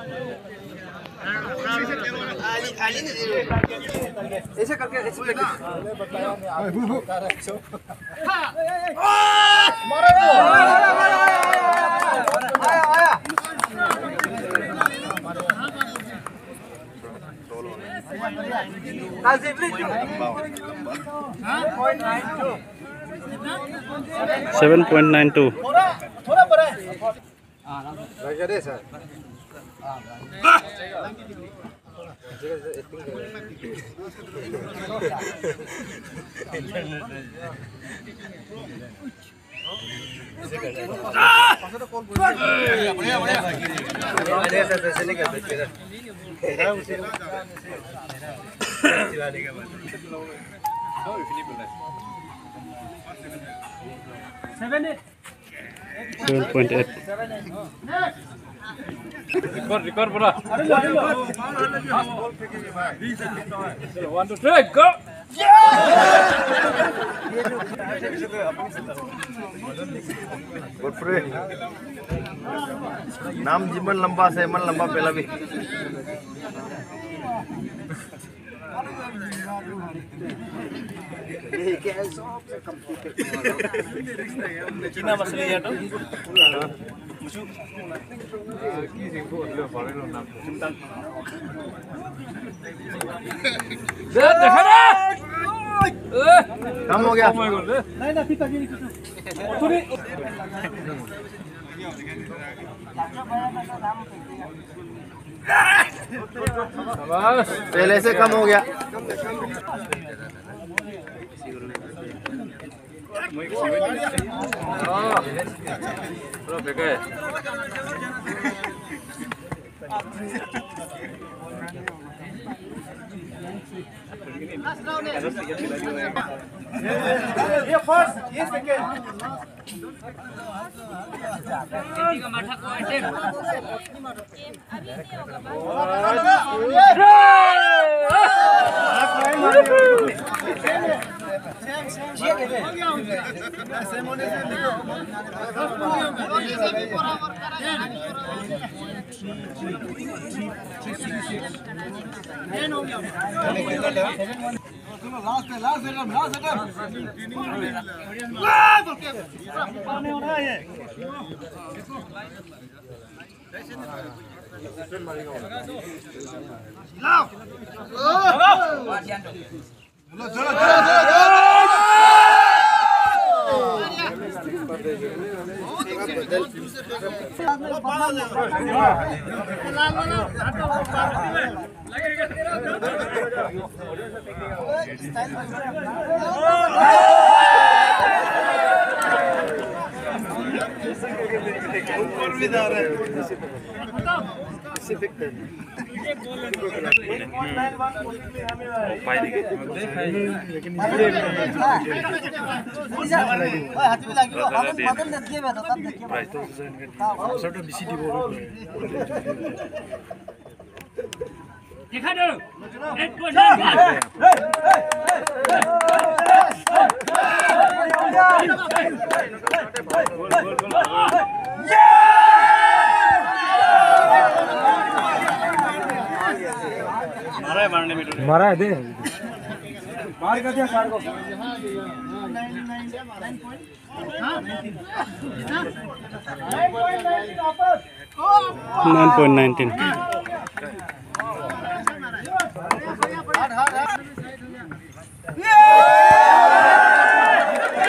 ऐसे करके Seven point 92. Seven point 8. Record, bro. 1, 2, 3, go. Godfrey. नाम जीवन लंबा से मन लंबा पहला भी Cina masih ya tuh. काम हो गया नहीं ना पिता जी पहले से कम हो गया ये फर्स्ट ये सेकंड मारा है दे मार कर दिया सार को 9.19. ये